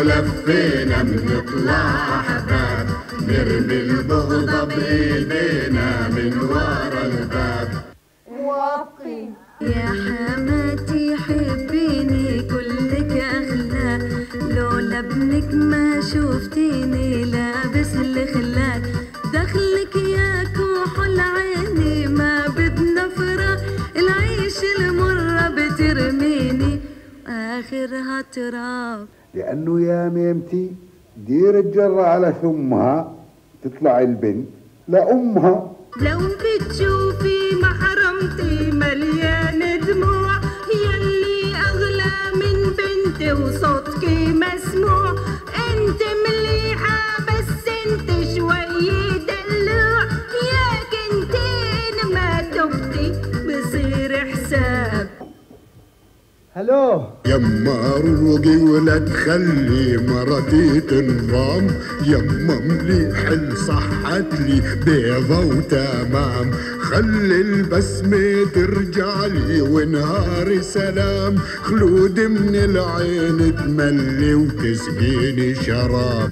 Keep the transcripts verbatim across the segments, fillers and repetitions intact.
ولفينا بنطلع أحباب، نرمي البغضة بإيدينا من ورا الباب. موافقين يا حماتي حبيني كلك أخلاق، لولا ابنك ما شفتيني لابس الخلاق، دخلك يا كحل عيني ما بدنا فراق، العيش المرة بترميني آخرها تراب. لأنه يا ميمتي دير الجرة على ثمها تطلع البنت لأمها. لو بتشوفي محرمتي مليان دموع، يلي أغلى من بنتي وصوتكي مسموع، انت مليحة بس انت شوي دلوع، يا كنتين ما تبتي بصير حساب. هلو يما روقي ولا تخلي مرتي تنضام، يما مليح صحت لي بيضة وتمام، خلي البسمة ترجع لي ونهاري سلام، خلود من العين تملي وتسقيني شراب.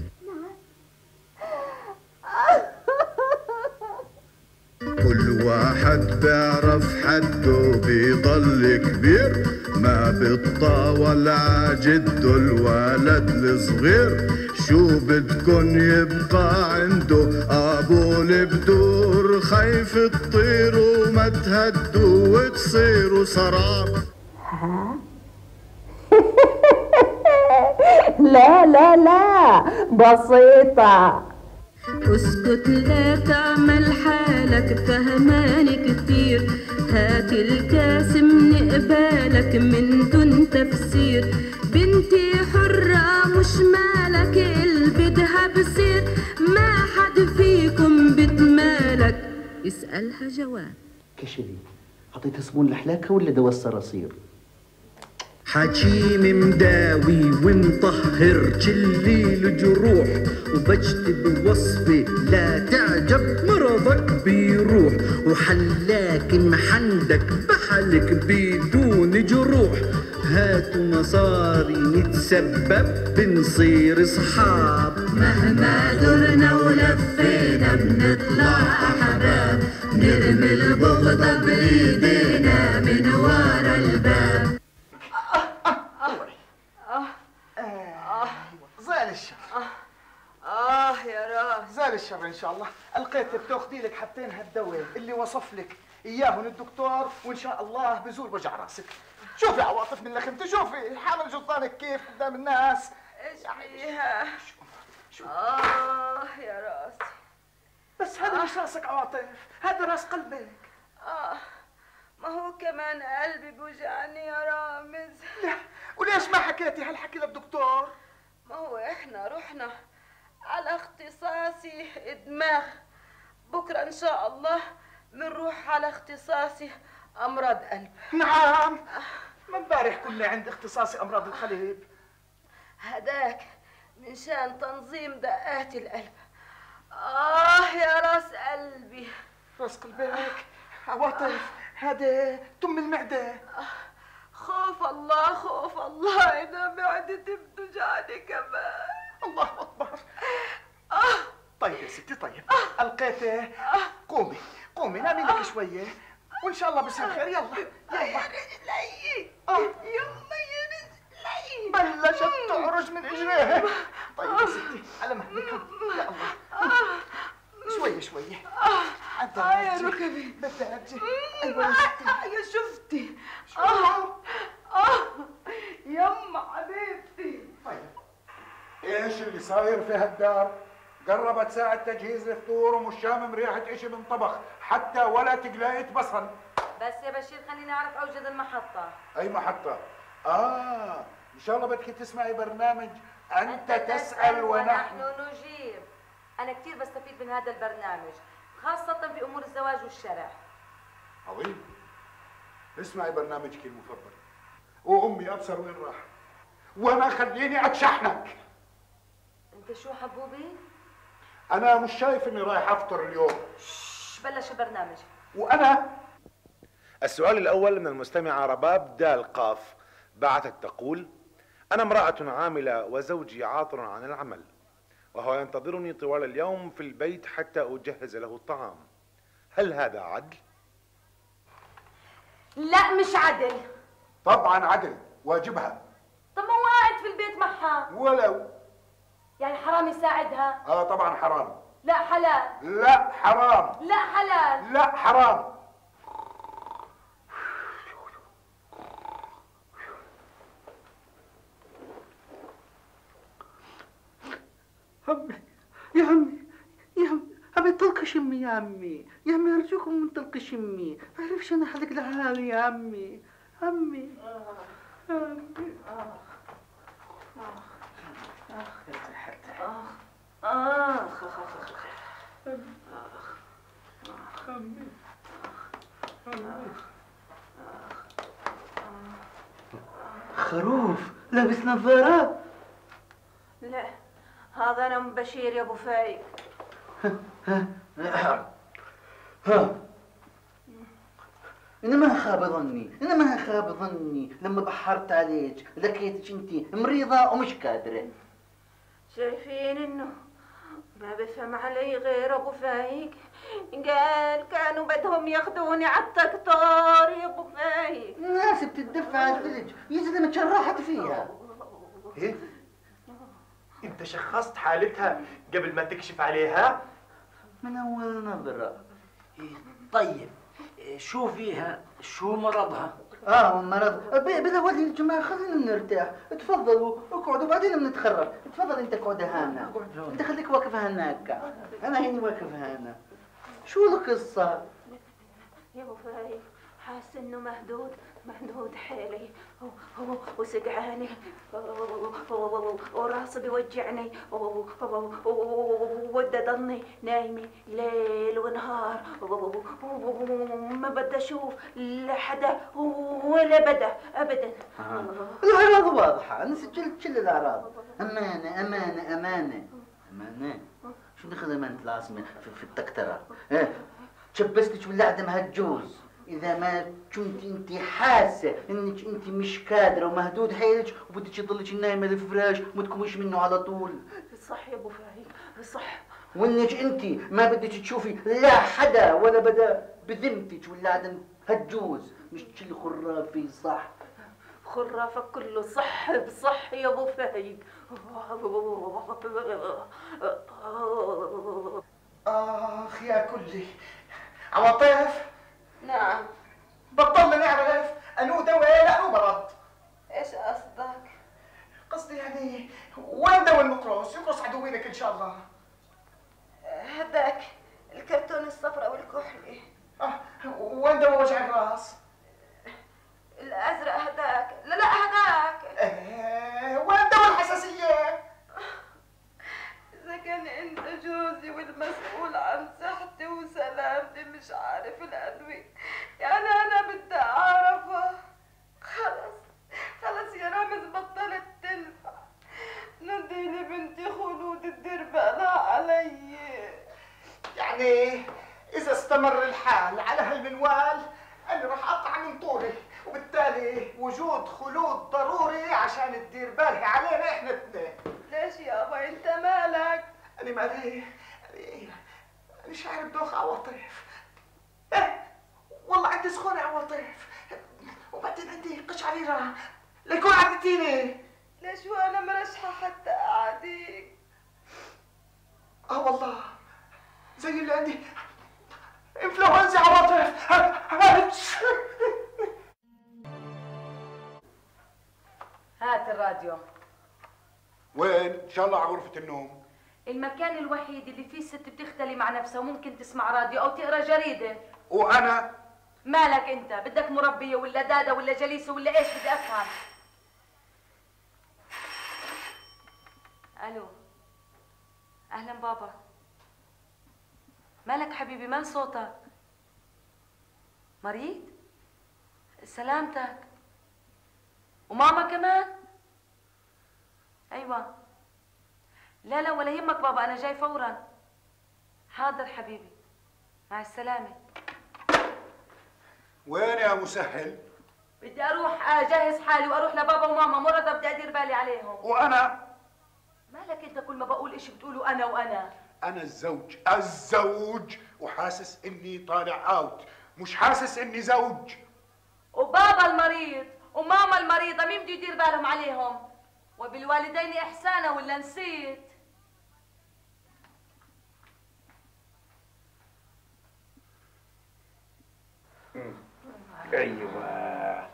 كل واحد بيعرف حده بيضل كبير، ما بتطاول عجده الولد الصغير، شو بدكن يبقى عنده ابو البدور، خايف تطيروا وما تهدوا وتصيروا سراب. لا لا لا بسيطة. اسكت لا تعمل حالك فهماني كتير، هات الكاس من قبالك من دون تفسير، بنتي حرة مش مالك البدها بصير، ما حد فيكم بتمالك يسألها جواب. كشلي حطيت صابون الحلاكة ولا دواء الصراصير؟ حكيم مداوي ومطهر كلي الجروح، وبجتب وصفي لا تعجب مرضك بيروح، وحلاك محندك بحلك بدون جروح، هاتوا مصاري نتسبب بنصير صحاب، مهما درنا ولفينا بنطلع أحباب، نرمي البغضة بإيدينا من ورا الباب. زال الشر. آه يا راس. زال الشر إن شاء الله. لقيت بتاخذي لك حبتين هالدواء اللي وصف لك إياهم الدكتور، وإن شاء الله بزول وجع راسك. شوفي عواطف من لخمتي، شوفي حامل جلطانك كيف قدام الناس. إيش فيها؟ شو؟ آه يا راسي. بس هذا آه. مش راسك عواطف، هذا راس قلبك. آه ما هو كمان قلبي بوجعني يا رامز. لا وليش ما حكيتي هالحكي للدكتور؟ ما هو احنا رحنا على اختصاصي دماغ، بكره ان شاء الله بنروح على اختصاصي امراض قلب. نعم ما امبارح كنا عند اختصاصي امراض القلب. هداك من شان تنظيم دقات القلب. اه يا راس قلبي. راس قلبك عواطف، هذا تم المعده. خوف الله خوف الله اذا معدتي بتوجعني كمان. الله اكبر. آه. طيب يا ستي طيب. آه. لقيته. آه. قومي قومي نامي لك شويه وان شاء الله بصير خير. يلا يلا يا رجلي. اه يما يا رجلي بلشت تعرج من اجريها. طيب يا ستي على مهلك. يا الله. آه. شويه شويه. اه اه يا ركبي. بدي ارجع. ايوه يا ستي. يا شفتي. شو اه اه يما حبيبتي. طيب ايش اللي صاير في هالدار؟ قربت ساعة تجهيز الفطور ومش شامم ريحة اشي من طبخ حتى ولا تقلاية بصل. بس يا بشير خليني اعرف اوجد المحطة. اي محطة؟ اه ان شاء الله بدك تسمعي برنامج انت, أنت تسأل ونحن نجيب. انا كثير بستفيد من هذا البرنامج خاصة في امور الزواج والشرع. عظيم. اسمعي برنامجك المفضل. وامي ابصر وين راح وانا خليني اتشحنك. انت شو حبوبي؟ انا مش شايف اني رايح افطر اليوم. شش بلش البرنامج. وانا السؤال الاول من المستمعة رباب دال قاف بعثت تقول: أنا امرأة عاملة وزوجي عاطل عن العمل، وهو ينتظرني طوال اليوم في البيت حتى أجهز له الطعام. هل هذا عدل؟ لا مش عدل. طبعا عدل، واجبها. طب ما هو قاعد في البيت معها. ولو يعني حرام يساعدها؟ اه طبعا حرام. لا حلال. لا حرام. لا حلال. لا حرام. عمي يا عمي يا عمي عمي طلقش امي يا عمي يا عمي ارجوكم من طلقش امي ما اعرفش انا حلق لحالي يا عمي عمي عمي اخ عمي خروف لابس نظارات. لا هذا انا ام بشير يا ابو فايق. ها انا ما خاب ظني انا ما خاب ظني لما بحرت عليك لقيتك انت مريضه ومش قادره. شايفين انه ما بفهم علي غير ابو فايق. قال كانوا بدهم ياخذوني على الدكتور يا ابو فايق. الناس بتدفع على الفلج يا زلمه شرحت فيها. ايه؟ انت شخصت حالتها قبل ما تكشف عليها؟ من اول نظره. طيب شو فيها؟ شو مرضها؟ اه مرض بالاول يا جماعه خلينا نرتاح. تفضلوا اقعدوا بعدين بنتخرج. تفضل انت اقعد هنا. انت خليك واقف هناك. انا هني واقف هنا. شو القصه؟ يا ابو فايق حاسس انه مهدود مهدود حيلي وسقعاني وراسي بيوجعني وودي ضلني نايمه ليل ونهار ما بدي اشوف لا حدا ولا بدا ابدا. الاعراض واضحه انا سجلت كل الاعراض. امانه امانه امانه امانه. شو دخل امانه العاصمه في الدكتوره؟ ايه تشبستك بالعدم هالجوز. إذا ما كنت أنت حاسة إنك أنت مش قادرة ومهدود حيلك وبدك تضلك نايمة في الفراش وما تقوميش منه على طول. صح يا أبو فايق صح. وإنك أنت ما بدك تشوفي لا حدا ولا بدا بذمتك ولا عدم هالجوز. مش كل خرافي صح؟ خرافك كله صح بصح يا أبو فايق. آخ يا كلي عواطف. نعم. بطلنا نعرف انو دواء لا انو مرض. ايش قصدك؟ قصدي يعني وين دواء المقروص؟ يقرص عدوينك ان شاء الله. هداك الكرتون الصفراء والكحلي. اه وين دواء وجع الراس؟ الازرق هداك. لا لا هداك. ايه وين دواء الحساسية؟ إذا كان أنت جوزي والمسؤول عن صحتي وسلامتي مش عارف الأدوية، يعني أنا بدي أعرفها. خلص خلص يا رامز بطلت تنفع. نديلي بنتي خلود تدير بالها علي. يعني إذا استمر الحال على هالمنوال أنا راح أقطع من طولي، وبالتالي وجود خلود ضروري عشان تدير بالها علينا إحنا اثنين. ليش يابا انت مالك؟ أنا مالي أنا شاعر بدوخ عواطف. إيه والله عندي سخونة عواطف، وبعدين عندي قشعريرة ليكون عدتيني. ليش وأنا مرشحة حتى أعديك؟ آه والله زي اللي عندي انفلونزا عواطف. هات الراديو. وين؟ ان شاء الله على غرفة النوم. المكان الوحيد اللي فيه ست بتختلي مع نفسها وممكن تسمع راديو او تقرا جريدة. وانا؟ مالك انت؟ بدك مربية ولا دادة ولا جليسة ولا ايش؟ بدي افهم. الو اهلا بابا. مالك حبيبي؟ مال صوتك؟ مريض؟ سلامتك. وماما كمان؟ ايوه. لا لا ولا يهمك بابا انا جاي فورا. حاضر حبيبي مع السلامة. وين يا مسهل؟ بدي اروح اجهز حالي واروح لبابا وماما مرضى، بدي ادير بالي عليهم. وانا مالك انت كل ما بقول اشي بتقولوا انا وانا؟ انا الزوج الزوج وحاسس اني طالع اوت، مش حاسس اني زوج. وبابا المريض وماما المريضة مين بده يدير بالهم عليهم؟ وبالوالدين إحسانا ولا نسيت؟ ايوه.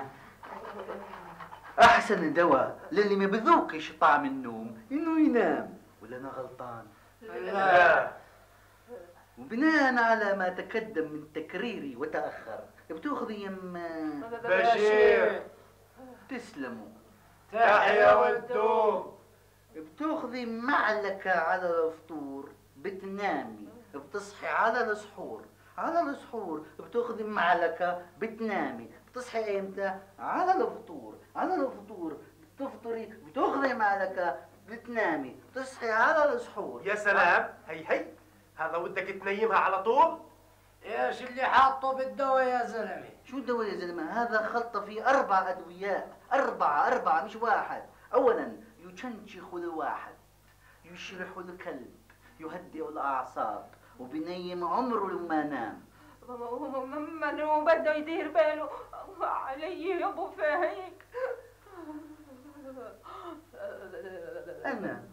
احسن دواء للي ما بذوقش طعم النوم انه ينام، ولا انا غلطان؟ لا. وبناء على ما تقدم من تكريري وتاخر بتاخذي يما بشير. تسلموا. تحيا والدوم. بتاخذي معلقة على الفطور بتنامي، بتصحي على السحور، على السحور بتاخذي معلقة بتنامي، بتصحي امتى؟ على الفطور، على الفطور بتفطري بتاخذي معلقة بتنامي، بتصحي على السحور. يا سلام، هي هي هذا ودك تنيمها على طول؟ ايش اللي حاطه بالدواء يا زلمه؟ شو الدواء يا زلمه؟ هذا خلطة فيه أربع أدوياء، أربعة أربعة مش واحد. أولاً يشنشخ الواحد، يشرح الكلب، يهدئ الأعصاب، وبنيم عمره لما نام. منو بده يدير باله علي يا ابو فهيك؟ أنا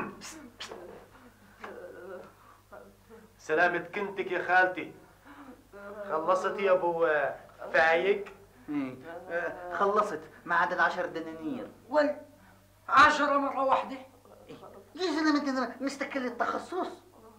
سلامة كنتك يا خالتي، خلصت يا ابو فايق؟ ايه خلصت ما عدا العشر دنانير. ول عشرة مرة واحدة؟ يا زلمة انت مستقل التخصص.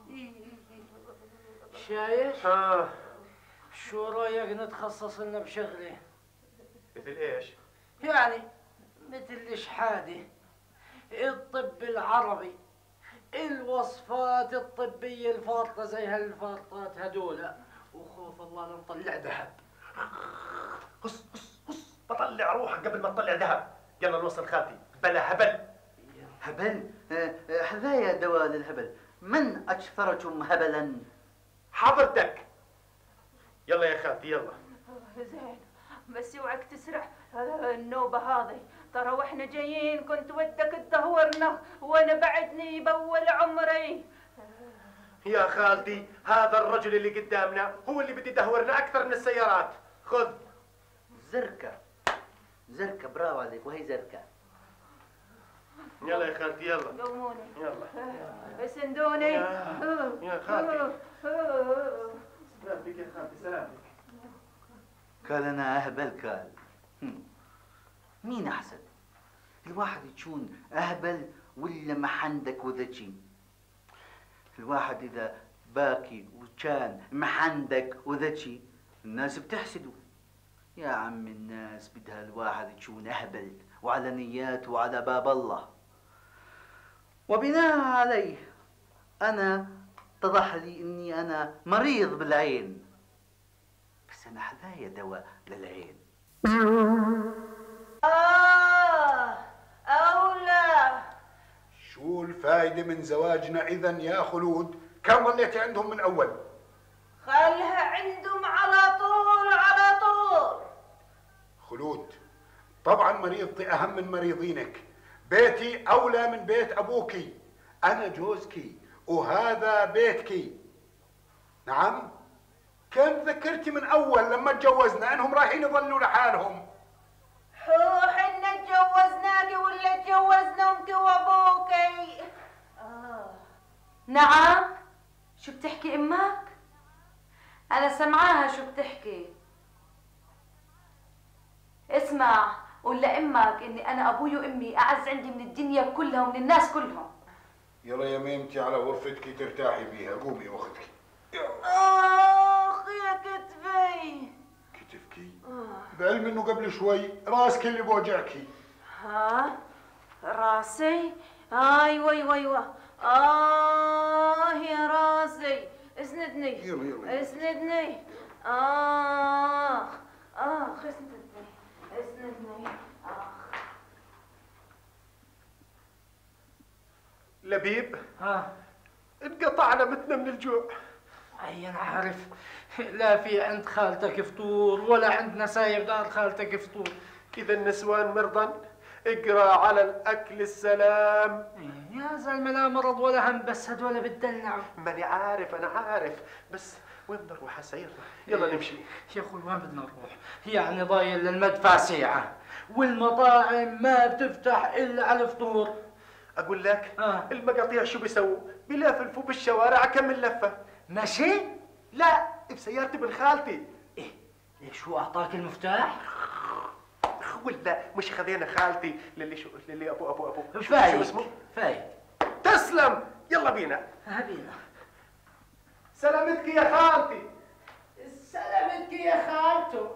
شايف؟ اه شو رايك نتخصص لنا بشغلة؟ مثل ايش؟ يعني مثل الشحادة، الطب العربي، الوصفات الطبية الفارطة زي هالفارطات هدول، وخوف الله لنطلع ذهب. قص قص قص بطلع روحك قبل ما تطلع ذهب. يلا نوصل خالتي بلا هبل. هبل؟ هذايا دواء للهبل. من أكثركم هبلا؟ حضرتك. يلا يا خالتي يلا. زين بس اوعك تسرع النوبة هذه، ترى واحنا جايين كنت ودك تدهورنا وانا بعدني بول عمري. يا خالتي هذا الرجل اللي قدامنا هو اللي بده يدهورنا اكثر من السيارات. خذ. زركة زركة، برافو عليك، وهي زركة. يلا يا خالتي يلا. قوموني يلا. اسندوني. يا, يا خالتي. سلامتك يا خالتي سلامتك. قال انا اهبل. قال مين احسن؟ الواحد يكون اهبل ولا محندك وذكي؟ الواحد اذا باكي وكان محندك وذكي الناس بتحسده. يا عم الناس بدها الواحد يكون اهبل وعلى نياته وعلى باب الله. وبناء عليه انا اتضح لي اني انا مريض بالعين، بس انا حذايا دواء للعين. آه أولى. شو الفايدة من زواجنا إذا يا خلود؟ كم ظليتي عندهم من أول؟ خلها عندهم على طول على طول. خلود طبعا مريضتي أهم من مريضينك، بيتي أولى من بيت أبوكي، أنا جوزكي وهذا بيتكي. نعم؟ كم ذكرتي من أول لما تجوزنا أنهم رايحين يظلوا لحالهم؟ حوح إن تجوزناكي ولا تجوزنا أمك وأبوكي؟ آه. نعم؟ شو بتحكي أمك؟ أنا سمعاها شو بتحكي. اسمع قول لأمك إني أنا أبوي وأمي أعز عندي من الدنيا كلها ومن الناس كلهم. يلا يا ميمتي على غرفتك ترتاحي بيها، قومي واخدكي. آخ يا كتفي. كتفكي؟ بعلم إنه قبل شوي راسك اللي بوجعكي. ها؟ راسي؟ أيوة أيوة أيوة. آه يا راسي، اسندني. يلا يلا. اسندني. آخ آخ اسندني. اسندني. آخ. لبيب ها؟ انقطعنا متنا من الجوع. اي انا عارف، لا في عند خالتك فطور ولا عند نسايب دار خالتك فطور. اذا النسوان مرضا اقرا على الاكل السلام. يا زلمه لا مرض ولا هم، بس هدول بتدلعوا. ماني عارف انا عارف، بس وين بدنا نروح هسه؟ يلا يلا نمشي. يا اخوي وين بدنا نروح؟ يعني ضايل للمدفع ساعه، والمطاعم ما بتفتح الا على الفطور. اقول لك آه. المقاطيع شو بيسووا؟ بيلفلفوا بالشوارع كم لفه. ماشي؟ لا بسيارة ابن خالتي. ايه ليش هو اعطاك المفتاح؟ ولا مش خذينا خالتي للي شو للي ابو ابو ابو شو, فايق. شو اسمه؟ فايق. تسلم. يلا بينا. ها بينا. سلامتك يا خالتي. سلامتك يا خالته.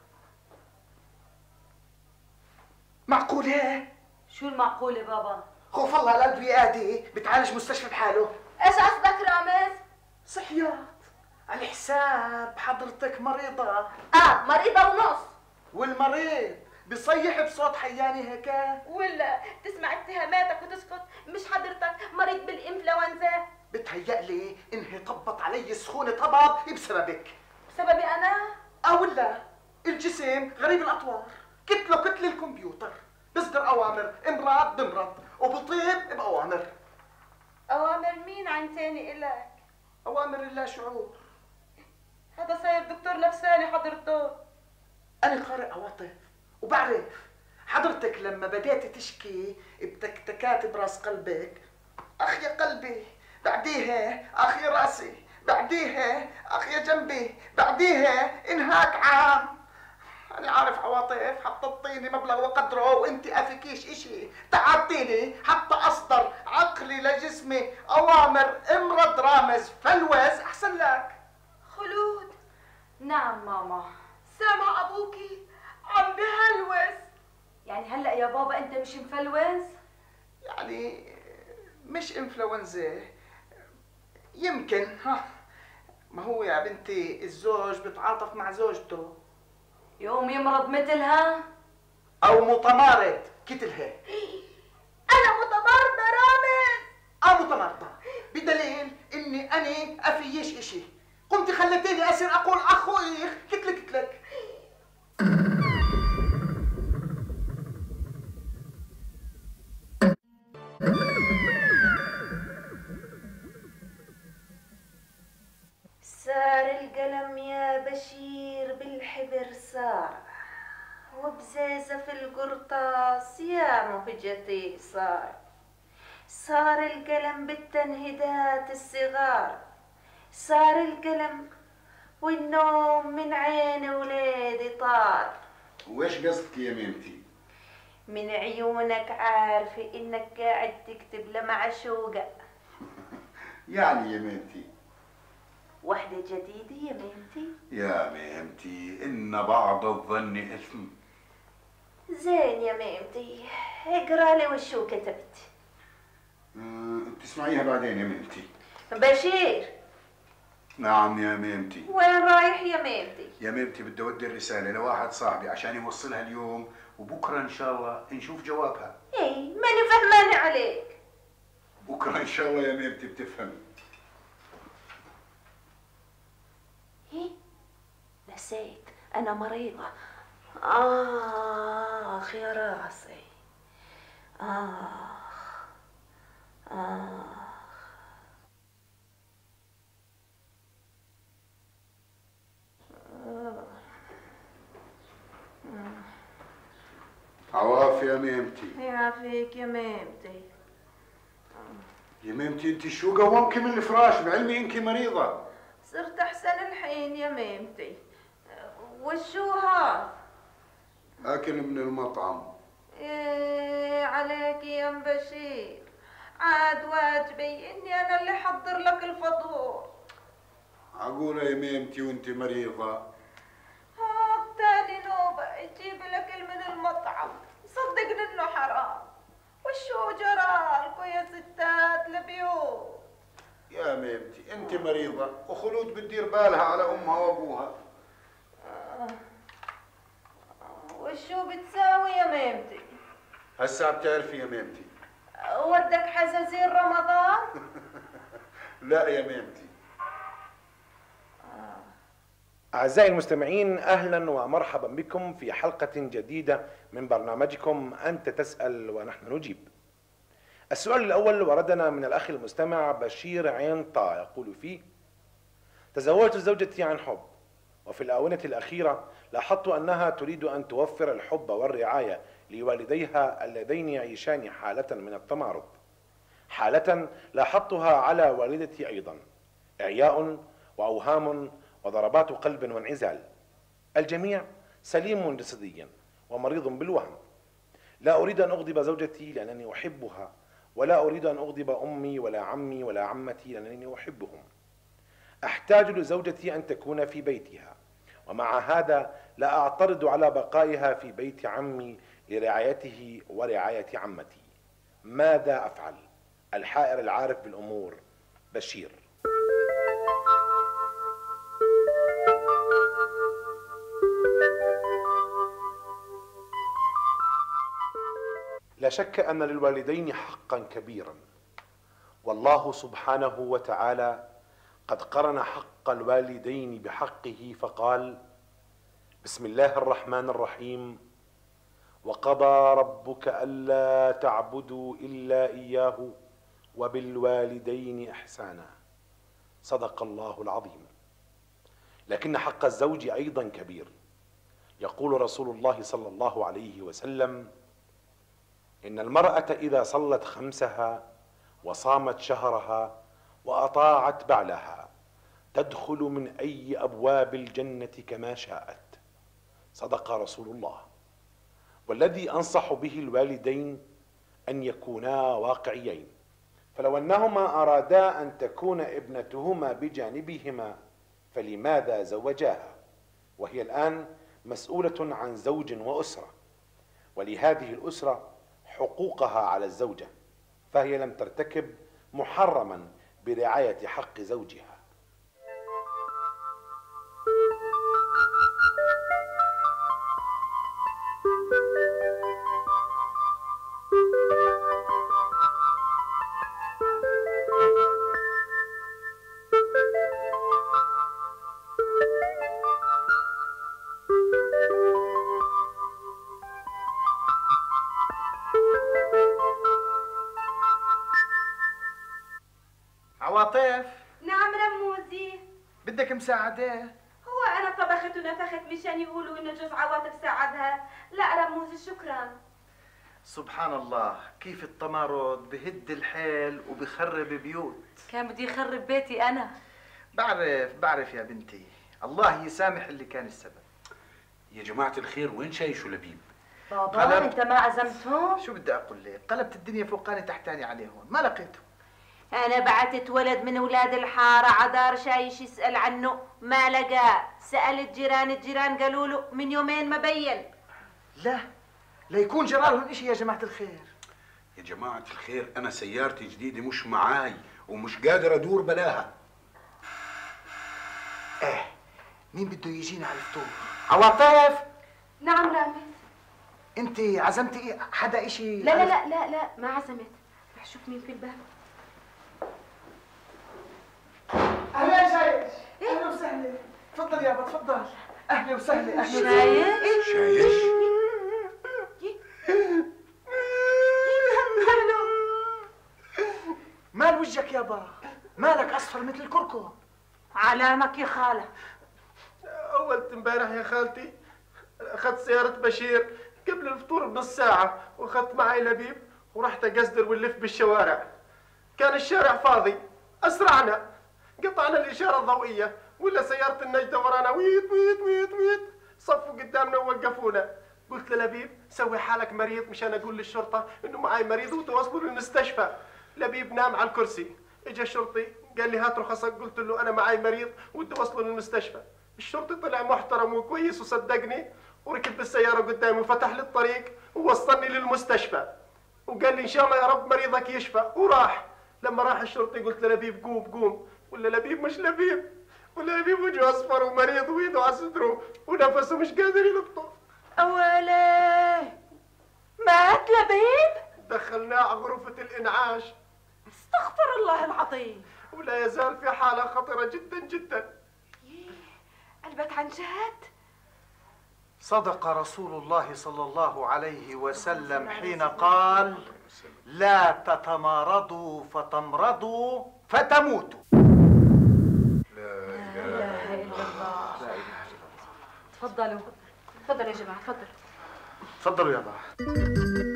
معقولة؟ شو المعقولة بابا؟ خوف الله القلب يقادي بتعالج مستشفى بحاله. ايش قصدك رامز؟ صحيات على حساب حضرتك مريضة. اه مريضة ونص. والمريض بيصيح بصوت حياني هيك؟ ولا تسمع اتهاماتك وتسكت؟ مش حضرتك مريض بالانفلونزا؟ بتهيألي انهي طبط علي سخونة طبب بسببك. بسببي انا؟ اه ولا الجسم غريب الاطوار، كتله كتل الكمبيوتر، بصدر اوامر امراض بمرض وبطيب باوامر. اوامر مين عن تاني الك؟ اوامر اللا شعور. هذا صاير دكتور نفساني حضرته. انا قارئ عواطف وبعرف حضرتك لما بديتي تشكي بتكتكات براس قلبك، اخ يا قلبي، بعديها اخ يا راسي، بعديها اخ يا جنبي، بعديها انهاك عام. انا عارف عواطف حطيتيني مبلغ وقدره وانت افكيش اشي، تعبتيني حتى اصدر عقلي لجسمي اوامر امرض رامز فلوز احسن لك. خلود. نعم ماما. سامع ابوكي عم بهلوس. يعني هلا يا بابا انت مش مفلوس؟ يعني مش انفلونزا يمكن. ها ما هو يا بنتي الزوج بتعاطف مع زوجته، يوم يمرض مثلها او متمارض كتلها. انا متمرضة رامز. اه متمرضة بدليل اني اني افيش اشي، قمت خليتيني اصير اقول اخ واخ كتلك كتلك. صار القلم يا بشير بالحبر صار، وبزازة في القرطاس يا مهجتي صار. صار القلم بالتنهيدات الصغار، صار القلم والنوم من عين ولادي طار. وإيش قصدك يا ميمتي؟ من عيونك عارفة إنك قاعد تكتب لمعشوقة. يعني يا ميمتي وحدة جديدة يا ميمتي؟ يا ميمتي إن بعض الظن إثم. زين يا ميمتي، اقرا لي وشو كتبت. أه تسمعيها بعدين يا ميمتي. بشير. نعم يا ميمتي. وين رايح يا ميمتي؟ يا ميمتي بدي أودي الرسالة لواحد صاحبي عشان يوصلها اليوم، وبكرة إن شاء الله نشوف جوابها. ايه ماني فهمانة عليك. بكرة إن شاء الله يا ميمتي بتفهمي. ايه نسيت أنا مريضة. آخ يا راسي. آخ آخ. عواف يا ميمتي. يعافيك يا ميمتي. يا ميمتي انت شو قومك من الفراش بعلمي انك مريضة؟ صرت أحسن الحين يا ميمتي. وشو هاد؟ اكل من المطعم. ايه عليك يا ام بشير، عاد واجبي اني انا اللي حضر لك الفطور. عقولة يا ميمتي وانت مريضة. هاك تاني نوبة اجيب الاكل من المطعم، صدقني انه حرام. وشو جرالكوا يا ستات البيوت؟ يا ميمتي انت مريضة وخلود بتدير بالها على امها وابوها. آه. وشو بتساوي يا ميمتي؟ هسا بتعرفي يا ميمتي. ودك حزازير رمضان؟ لا يا ميمتي. أعزائي المستمعين، أهلا ومرحبا بكم في حلقة جديدة من برنامجكم أنت تسأل ونحن نجيب. السؤال الأول وردنا من الأخ المستمع بشير عين طا، يقول فيه: تزوجت زوجتي عن حب، وفي الآونة الأخيرة لاحظت أنها تريد أن توفر الحب والرعاية لوالديها اللذين يعيشان حالة من التمارض، حالة لاحظتها على والدتي أيضا، إعياء وأوهام وضربات قلب وانعزال، الجميع سليم جسديا ومريض بالوهم. لا أريد أن أغضب زوجتي لأنني أحبها، ولا أريد أن أغضب أمي ولا عمي ولا عمتي لأنني أحبهم. أحتاج لزوجتي أن تكون في بيتها، ومع هذا لا أعترض على بقائها في بيت عمي لرعايته ورعاية عمتي. ماذا أفعل؟ الحائر العارف بالأمور بشير. لا شك أن للوالدين حقا كبيرا، والله سبحانه وتعالى قد قرن حق الوالدين بحقه فقال: بسم الله الرحمن الرحيم: وقضى ربك ألا تعبدوا إلا إياه وبالوالدين إحسانا. صدق الله العظيم. لكن حق الزوج أيضا كبير. يقول رسول الله صلى الله عليه وسلم: إن المرأة إذا صلت خمسها وصامت شهرها وأطاعت بعلها تدخل من أي أبواب الجنة كما شاءت. صدق رسول الله. والذي أنصح به الوالدين أن يكونا واقعيين، فلو أنهما أرادا أن تكون ابنتهما بجانبهما فلماذا زوجاها، وهي الآن مسؤولة عن زوج وأسرة، ولهذه الأسرة حقوقها على الزوجة، فهي لم ترتكب محرما برعاية حق زوجها. عواطف. نعم رموزي. بدك مساعدة؟ هو أنا طبخت ونفخت مشان يقولوا إنه جوز عواطف ساعدها. لا رموزي شكرا. سبحان الله، كيف التمارض بهد الحيل وبخرب بيوت. كان بدي يخرب بيتي أنا. بعرف بعرف يا بنتي، الله يسامح اللي كان السبب. يا جماعة الخير، وين شايشوا لبيب؟ بابا قلب... انت ما عزمتهم؟ شو بدي اقول لك، قلبت الدنيا فوقاني تحتاني عليهم، ما لقيتهم. أنا بعتت ولد من أولاد الحارة عدار شايش يسأل عنه، ما لقاه. سألت جيران الجيران قالوا له من يومين ما بين. لا لا يكون جرالهم إشي يا جماعة الخير. يا جماعة الخير، أنا سيارتي جديدة مش معاي ومش قادر أدور بلاها. إيه، مين بده يجينا على الفطور؟ عواطف. نعم رامز. أنت عزمتي حدا إشي؟ لا لا لا لا لا ما عزمت. رح شوف مين في الباب. أهلا شايش. أهلا وسهلا. تفضل يابا تفضل. أهلا وسهلا. أهلا شايش؟ شايش؟ مال وجهك يابا؟ مالك أصفر مثل الكركم؟ علامك يا خالة. أول امبارح يا خالتي أخذت سيارة بشير قبل الفطور بنص ساعة، وأخذت معي لبيب ورحت أقصدر ونلف بالشوارع. كان الشارع فاضي، أسرعنا قطعنا الإشارة الضوئية، ولا سيارة النجدة ورانا ويت ويت ويت ويت صفوا قدامنا ووقفونا. قلت للبيب سوي حالك مريض مشان أقول للشرطة إنه معي مريض وتوصلوا للمستشفى. لبيب نام على الكرسي. إجا الشرطي قال لي هات رخصك، قلت له أنا معي مريض ودي أوصله للمستشفى. الشرطي طلع محترم وكويس وصدقني، وركب بالسيارة قدامي وفتح لي الطريق ووصلني للمستشفى، وقال لي إن شاء الله يا رب مريضك يشفى، وراح. لما راح الشرطي قلت للبيب قوم قوم، ولا لبيب مش لبيب، ولا لبيب وجهه أصفر ومريض وإيده على صدره ونفسه مش قادر ينطق. أولي مات لبيب؟ دخلناه على غرفة الإنعاش. استغفر الله العظيم. ولا يزال في حالة خطرة جدا جدا. قلبك عن جهاد؟ صدق رسول الله صلى الله عليه وسلم حين قال: لا تتمارضوا فتمرضوا فتموتوا. لا اله الا الله. تفضلوا تفضلوا يا جماعه، تفضلوا تفضلوا يا بابا.